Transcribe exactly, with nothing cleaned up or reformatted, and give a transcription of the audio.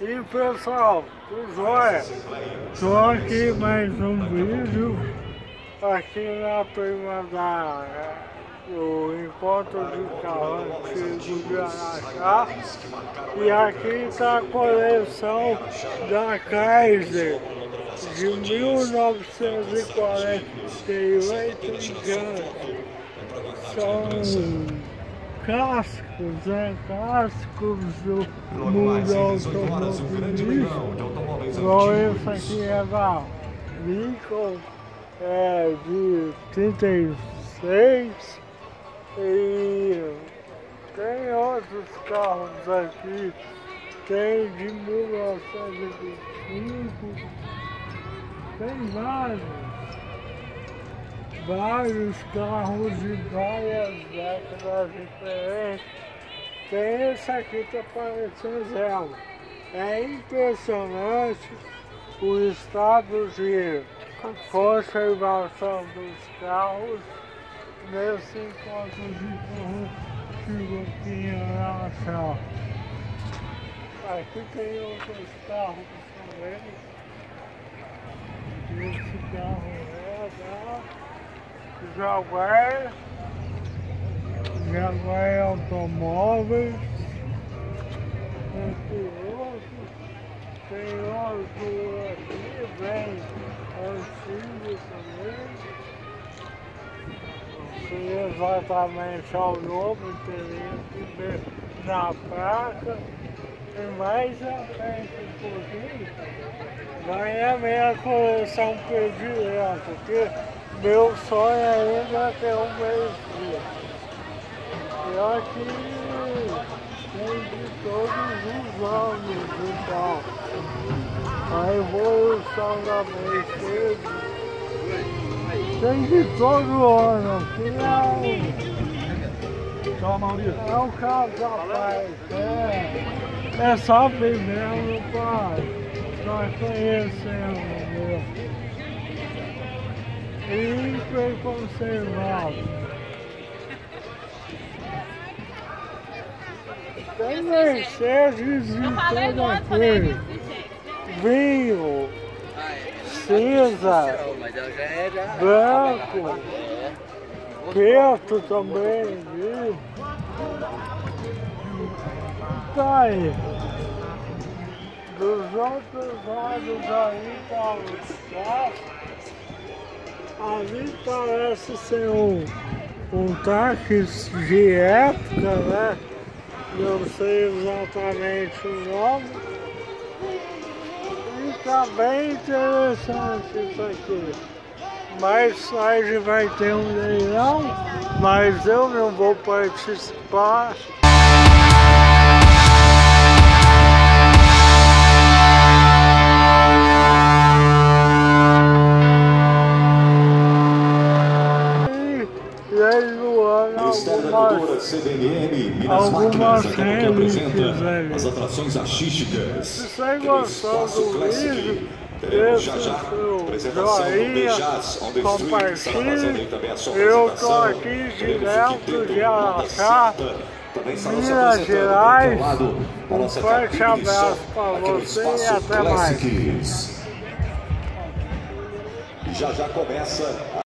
E pessoal, tudo jóia? Estou aqui mais um vídeo aqui na prima da o encontro de carro antigo de Araxá. E aqui está a coleção da Kaiser de mil novecentos e quarenta e oito em diante. São cascos, né? Cascos do mundo automobilístico. Igual esse aqui é da Lincoln, é de trinta e seis. E tem outros carros aqui, tem de mil novecentos e vinte e cinco, tem vários, vários carros de várias décadas diferentes. Tem esse aqui que apareceu zero. É impressionante o estado de conservação dos carros nesse encontro de carro chegou aqui em Araxá. Aqui tem outros carros também. Esse carro é da Jaguar, Jaguar Automóveis. Entre outros, tem outro aqui bem antigo também. Exatamente ao novo interesse na placa. E mais à frente um pouquinho vai a minha coleção predileta, porque meu sonho ainda é ter um meio-dia. E aqui tem de todos os anos, então a evolução da Mercedes tem de todo ano, que é um, é um casal, pai, é, é só primeiro para nós conhecermos mesmo. E foi conservado. Tem Mercedes de toda cor, vinho, cinza, branco, preto também, viu? Tá aí. Dos outros lados aí tá os carros. Ali parece ser um, um táxi de época, né? Não sei exatamente o nome. Tá bem interessante isso aqui. Mais tarde vai ter um leilão, mas eu não vou participar. E leiloando algumas, algumas relíquias ali. As atrações artísticas. Se você gostou do vídeo, deixa o seu joinha, compartilhe. Eu estou aqui direto de Araxá, Minas Gerais. Um forte abraço para você e até mais. Já já começa